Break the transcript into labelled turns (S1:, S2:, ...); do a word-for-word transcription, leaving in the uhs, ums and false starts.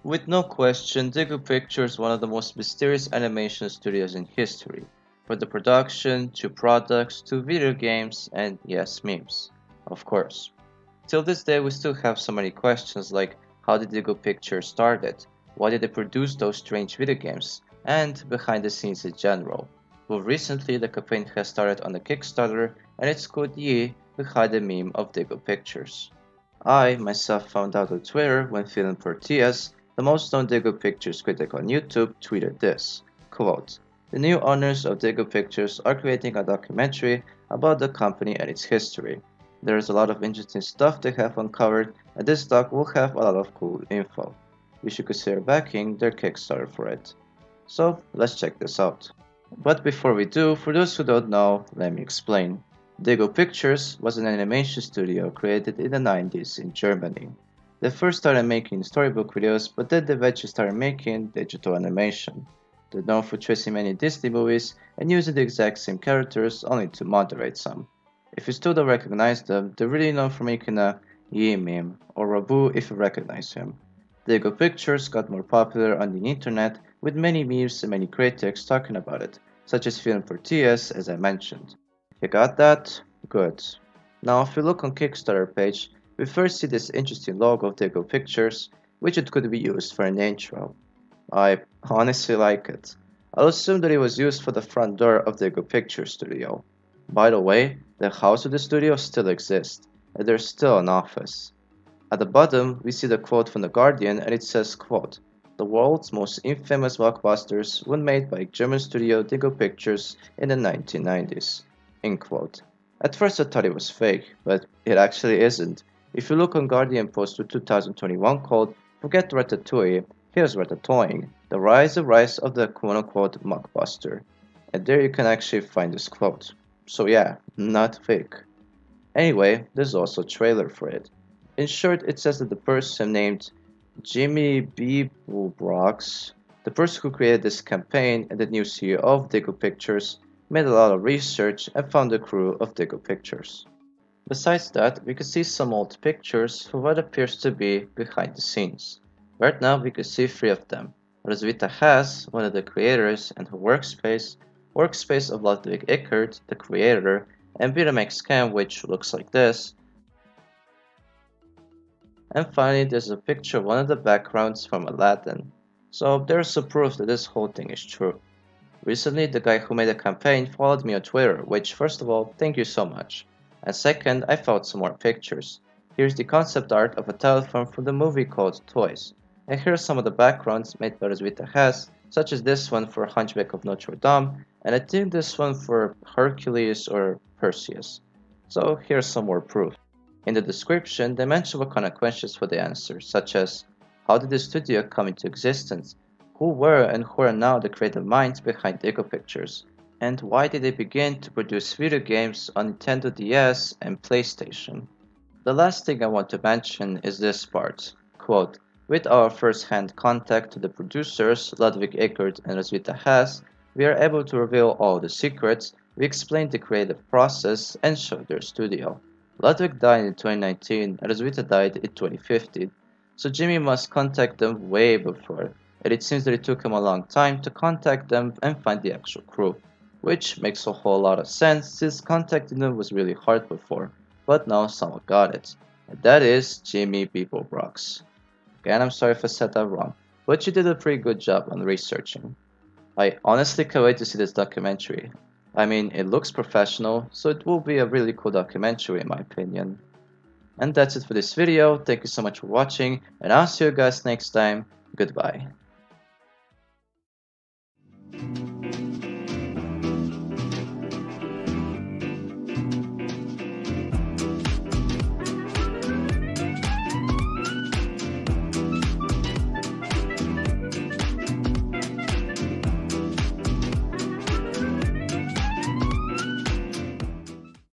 S1: With no question, DINGO Pictures is one of the most mysterious animation studios in history, from the production, to products, to video games, and yes, memes. Of course. Till this day we still have so many questions like how did DINGO Pictures started, why did they produce those strange video games, and behind the scenes in general. Well, recently the campaign has started on the Kickstarter and it's called Ye behind the meme of DINGO Pictures. I myself found out on Twitter when Feeling Portillas, the most known DINGO Pictures critic on YouTube, tweeted this, quote, "The new owners of DINGO Pictures are creating a documentary about the company and its history. There is a lot of interesting stuff they have uncovered, and this doc will have a lot of cool info. You should consider backing their Kickstarter for it." So let's check this out. But before we do, for those who don't know, let me explain. DINGO Pictures was an animation studio created in the nineties in Germany. They first started making storybook videos, but then they eventually started making digital animation. They're known for tracing many Disney movies and using the exact same characters, only to moderate some. If you still don't recognize them, they're really known for making a Ye meme, or Rabu if you recognize him. DINGO Pictures got more popular on the internet, with many memes and many critics talking about it, such as Feeling Portillas as I mentioned. If you got that, good. Now if you look on Kickstarter page, we first see this interesting logo of DINGO Pictures, which it could be used for an intro. I honestly like it. I'll assume that it was used for the front door of DINGO Pictures studio. By the way, the house of the studio still exists, and there's still an office. At the bottom, we see the quote from The Guardian, and it says, quote, "The world's most infamous blockbusters were made by German studio DINGO Pictures in the nineteen nineties. End quote. At first I thought it was fake, but it actually isn't. If you look on Guardian post for two thousand twenty-one called "Forget Ratatouille, here's Ratatouille, the rise and rise of the quote-unquote mockbuster." And there you can actually find this quote. So yeah, not fake. Anyway, there's also a trailer for it. In short, it says that the person named Jimmy Beeblebrox, the person who created this campaign and the new C E O of DINGO Pictures, made a lot of research and found the crew of DINGO Pictures. Besides that, we can see some old pictures for what appears to be behind the scenes. Right now we can see three of them. Roswitha Haas, one of the creators, and her workspace, workspace of Ludwig Eckert, the creator, and Beeblebrox Cam, which looks like this. And finally there's a picture of one of the backgrounds from Aladdin. So there's some proof that this whole thing is true. Recently the guy who made the campaign followed me on Twitter, which first of all, thank you so much. And second, I found some more pictures. Here's the concept art of a telephone from the movie called Toys. And here are some of the backgrounds made by Roswitha Haas, such as this one for Hunchback of Notre Dame, and I think this one for Hercules or Perseus. So here's some more proof. In the description, they mention what kind of questions for the answer, such as, how did the studio come into existence? Who were and who are now the creative minds behind DINGO Pictures? And why did they begin to produce video games on Nintendo D S and PlayStation? The last thing I want to mention is this part, quote, "With our first-hand contact to the producers, Ludwig Eckert and Roswitha Haas, we are able to reveal all the secrets, we explain the creative process, and show their studio. Ludwig died in twenty nineteen and Roswitha died in twenty fifteen, so Jimmy must contact them way before, and it seems that it took him a long time to contact them and find the actual crew. Which makes a whole lot of sense since contacting them was really hard before, but now someone got it. And that is Jimmy Beeblebrox. Again, I'm sorry if I said that wrong, but you did a pretty good job on researching. I honestly can't wait to see this documentary. I mean, it looks professional, so it will be a really cool documentary in my opinion. And that's it for this video, thank you so much for watching, and I'll see you guys next time, goodbye.